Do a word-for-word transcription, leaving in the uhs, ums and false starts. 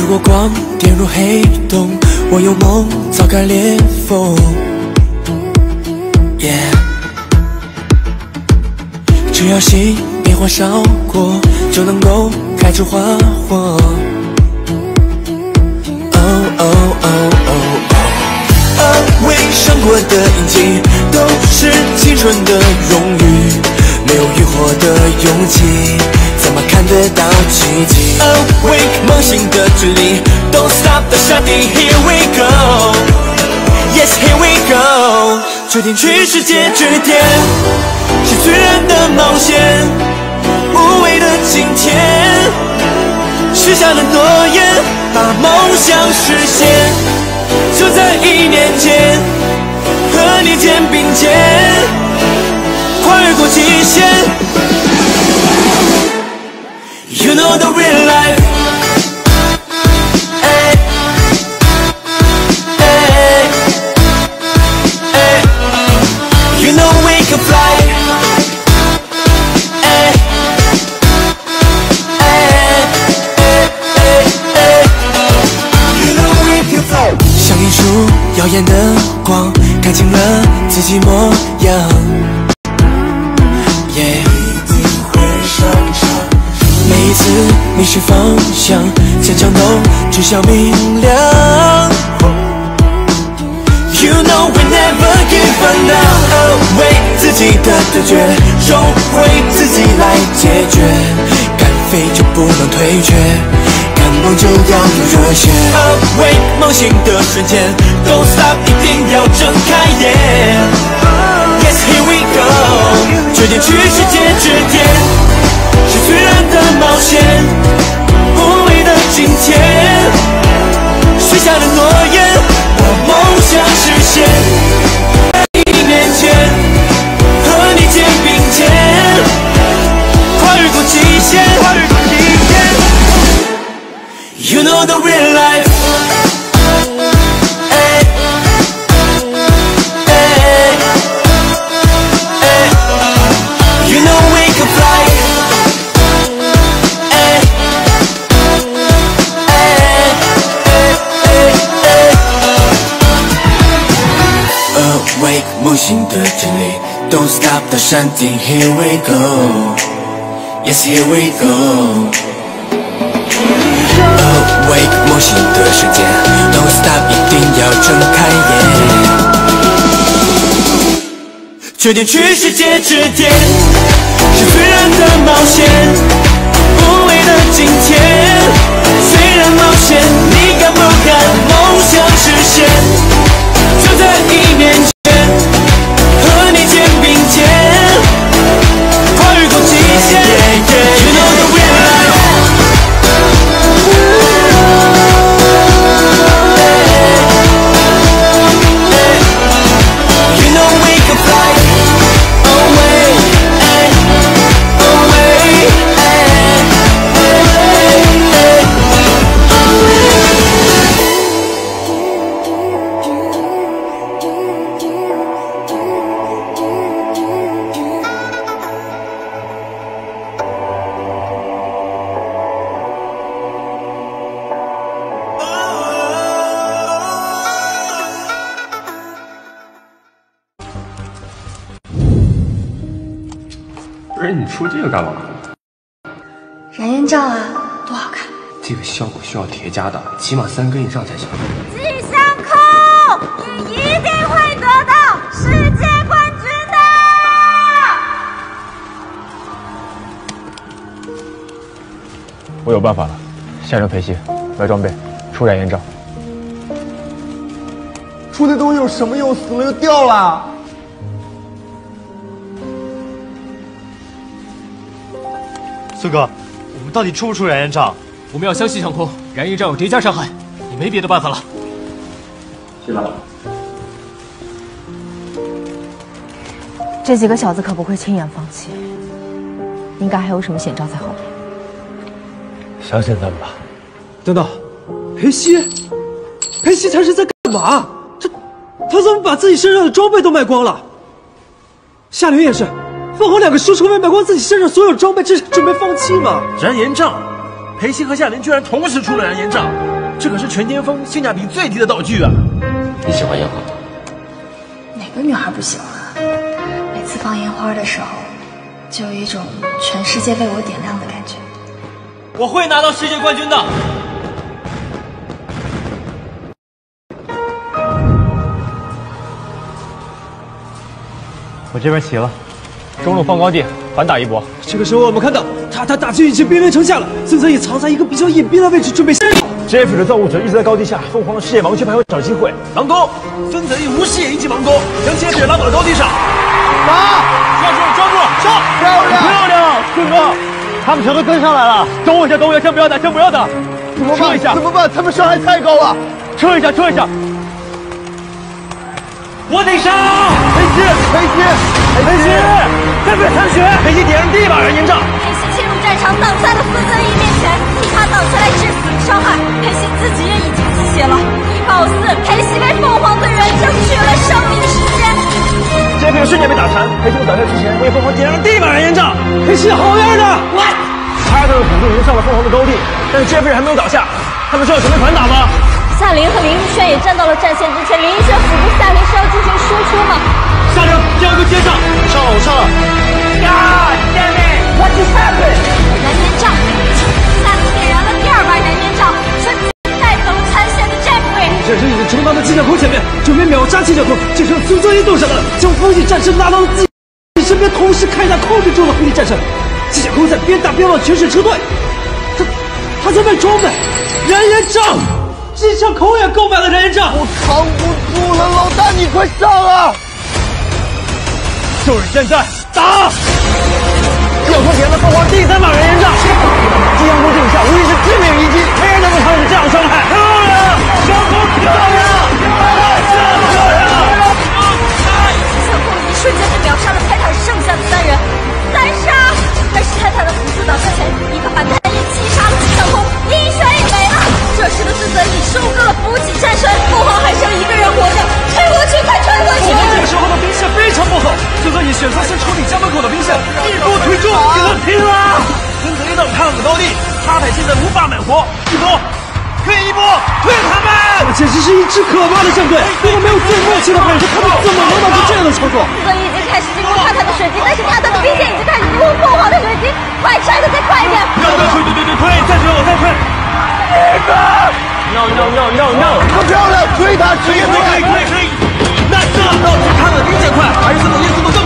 如果光跌入黑洞，我有梦早该裂缝。Yeah， 只要心变化烧过，就能够开出花火。Oh oh oh oh oh， 为伤过的印记都是青春的荣誉，没有浴火的勇气，怎么看得到奇迹 ？Awake 梦醒的距离 ，Don't stop 的山顶 ，Here we go，Yes here we go， 决定去世界之巅，是最人的冒险，无畏的今天，许下了诺言，把梦想实现，就在一年间，和你肩并肩，跨越过极限。You know the real life， 哎哎哎 You know we can fly， 哎哎哎哎 You know we can fly， 像一束耀眼的光，看清了自己模样。Yeah， 每一次迷失方向，坚强都指向明亮。You know we never give up now， 为自己的对决，终会自己来解决。敢飞就不能退却，敢梦就要有热血。为梦醒的瞬间 ，Don't stop， 一定要睁开眼。Yes here we go， 决定去世界之巅。是最燃的冒险，无畏的今天，许下的诺言，把梦想实现。一年前，和你肩并肩，跨越过极限，跨越过极限。You know the real life。梦醒的真理 ，Don't stop 的山顶 ，Here we go，Yes here we go。Awake 梦醒的瞬间 ，Don't stop 一定要睁开眼，决定去世界之巅，是最燃的冒险，无畏的今天。虽然冒险，你敢不敢梦想实现？就在一年前。和你肩并肩，跨越过极限。You know the real life。You know we can fly away, away, away。 不是你出这个干嘛？ 燃烟照啊，多好看！ 这个效果需要叠加的，起码三根以上才行。 季香空，你一定会得到世界冠军的！ 我有办法了，现场培训，买装备，出燃烟照。 出那东西有什么用？死了就掉了。 孙哥，我们到底出不出燃烟照？ 我们要相信香空，燃烟照有叠加伤害，你没别的办法了。 去吧。 这几个小子可不会轻言放弃，应该还有什么险招在后面。 相信他们吧。 等等，裴西，裴西他是在干嘛？他他怎么把自己身上的装备都卖光了？夏玲也是。放好两个羞臭妹卖光自己身上所有装备，这是准备放弃吗？ 燃烟杖， 裴熙和夏琳居然同时出了燃烟杖，这可是全巅峰、性价比最低的道具啊！ 你喜欢烟花？ 哪个女孩不喜欢啊？每次放烟花的时候，就有一种全世界为我点亮的感觉。 我会拿到世界冠军的。 我这边齐了，中路放高地，反打一波。 这个时候我们看到塔塔大军已经兵临城下了，孙泽也藏在一个比较隐蔽的位置，准备先手。 Jeffrey 的造物者一直在高地下，凤凰的视野盲区还会找机会。 狼钩，孙泽义无视野一记盲钩，将 Jeffrey 拉到了高地上。 打！ 抓住，抓住，上！ 漂亮， 漂亮，顺哥，他们全都跟上来了。等我一下，等我一下，先不要打，先不要打。 怎么办？ 撤一下， 怎么办？他们伤害太高了。 撤一下，撤一下。 我得上！ 裴熙，裴熙， 裴熙，再别残血！裴熙点燃第一把燃烟杖。 裴熙切入战场，挡在了孙泽义面前，替他挡下来致死的伤害。裴熙自己也已经吸血了，貌似裴熙为凤凰队员争取了生命时间。 Jeffrey 瞬间被打残，裴熙在倒下之前为凤凰点燃了第一把燃烟杖。 裴熙好样的！ 哇！哈特的辅助已经上了凤凰的高地，但是 Jeffrey 还没有倒下，他们是要准备反打吗？ 夏琳和林奕轩也站到了战线之前，林奕轩辅助夏琳是要进行输出吗？ 夏琳，第二个接上， 上了，我上了。 God damn it! What just happened? 燃烟杖，夏琳点燃了第二把燃烟杖，瞬间带走了残血的 Jeffrey。 战神已经冲到了犄角口前面，准备秒杀犄角口。这时候孙泽义动手了，将风翼战神拉到了自己身边，同时开大控制住了风翼战神。犄角口在边打边往泉水撤退，他他在卖装备，燃烟杖。机枪口也购买了燃烟杖， 我扛不住了，老大你快上啊！ 就是现在，打！犄角口点了凤凰第三把燃烟杖，激阳波镜下无疑是致命一击，没人能够抗拒这样伤害。漂亮，犄角口漂亮，漂亮，漂亮！ 犄角口一瞬间就秒杀了泰坦剩下的三人，三杀！但是泰坦的辅助挡下前，一个反弹也击杀了犄角口，林奕轩也没了。这时的孙泽义收割了补给战神，凤凰还剩一个人活着，吹过去，快吹过去！ 凤凰这个时候的兵线非常不好，孙泽义选择先处理家门口的兵线，一波推住，给他拼了！孙泽义到他们的高地，哈坦现在无法满活，一波，退一波，退他们！这简直是一支可怕的战队，如果没有最默契的本事，他们怎么能打出这样的操作？ 孙泽义已经开始进攻塔塔的水晶，但是塔塔的兵线已经开始进攻凤凰的水晶，快拆的再快一点！ 对对对对对，退，再退，我再退。 No no no no no！ 可漂亮，推他，直接推！ 可以可以可以！那这到底是他的兵线快，还是孙泽义速度更